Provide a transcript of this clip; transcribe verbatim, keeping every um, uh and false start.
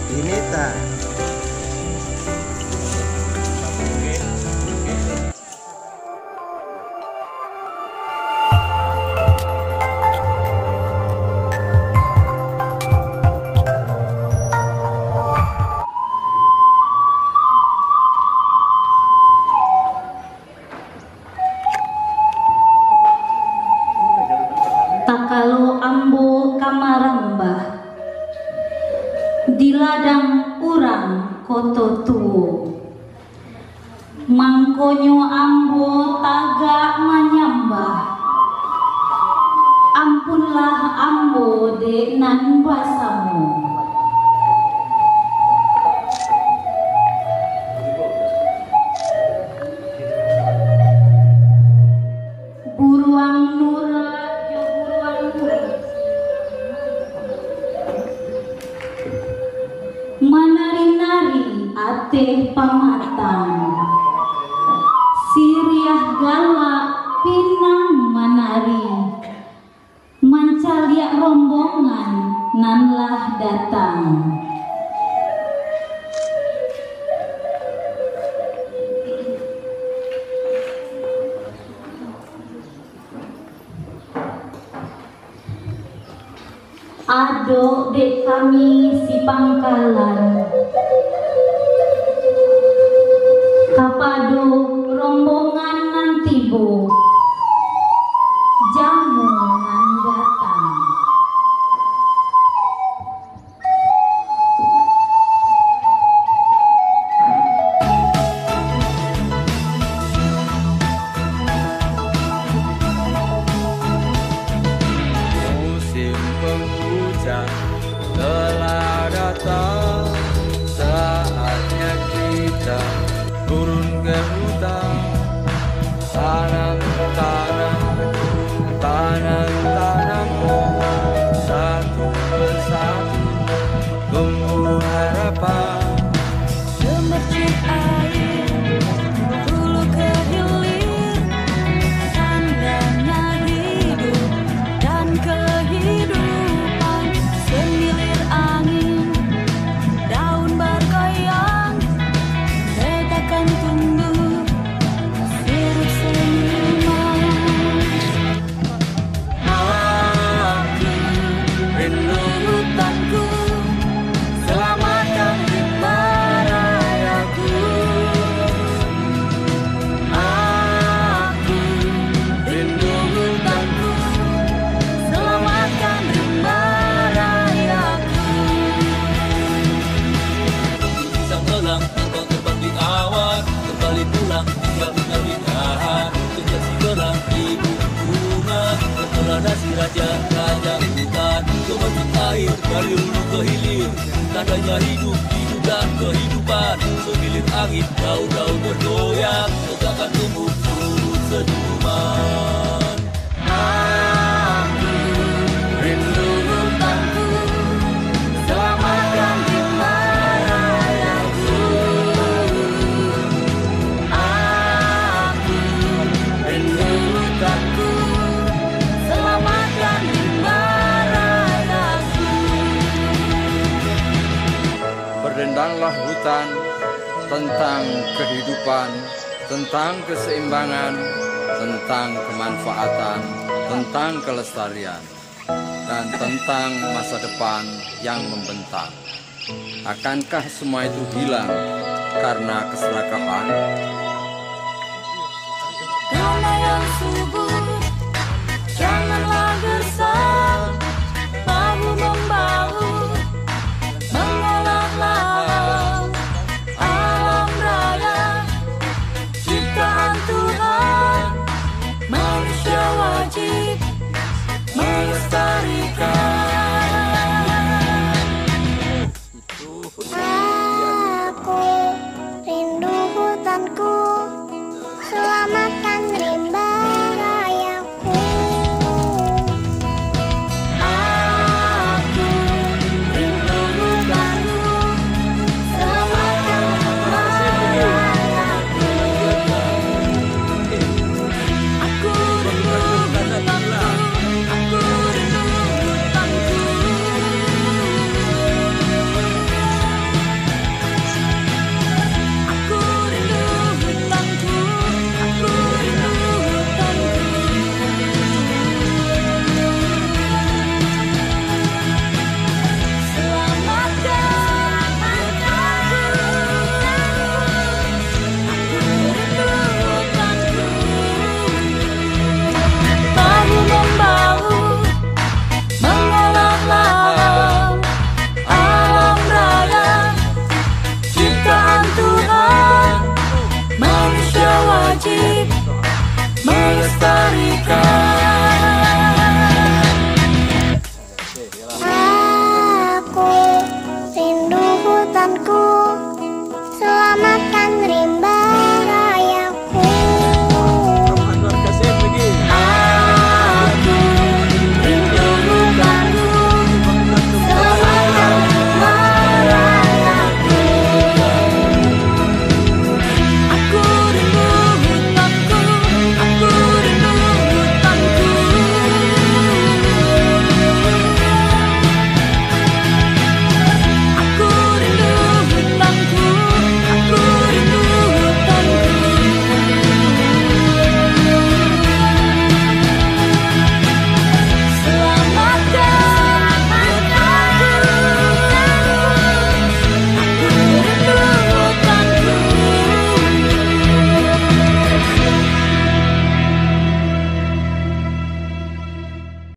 Dinita. Takalo ambo kamarambah di ladang urang koto tuwo, mangkonyo ambo taga manyambah, ampunlah ambo de nan basamu. Buruang nura jo buruang nura, manari-nari ate pamatang, siriah galak pinang manari, mancaliak rombongan nanlah datang. Ado dek kami si Pangkalan, kapado rombongan nanti bo, jamu nan datang. Musim penghujan telah datang, saatnya kita turun ke hutan, tanam-tanam, tanam-tanam, satu persatu tumbuh harapan. Semercik air, hulu ke hilir, tandanya hidup dan kehidupan. Semilir angin, daun bergoyang, retakan tumbuh, sirip senyuman. Aku rindu hutanku, selamatkan rimba rayaku. Aku rindu hutanku, selamatkan rimba rayaku. Sang elang engkau terbang di awan, kembali pulang tinggal tinggal di dahan. Sejak si gelang ibu bunga, berkelana si raja raja hutan. Kemencik air dari hulu ke hilir, tandanya hidup hidup dan kehidupan. Semilir angin daun-daun bergoyang, tegakkan tumbuh turut senyuman. Aku rindu hutanku, selamatkan rimba rayaku. Aku rindu hutanku, selamatkan rimba rayaku. Berdendanglah hutan tentang kehidupan, tentang keseimbangan, tentang kemanfaatan, tentang kelestarian, dan tentang masa depan yang membentang. Akankah semua itu hilang karena keserakahan? Karena yang subur, janganlah gersang, bahu membahu, mengolah alam, alam raya, ciptaan Tuhan, manusia wajib melestarikan. Aku rindu hutanku, selamatkan rimba rayaku. Tuhanku.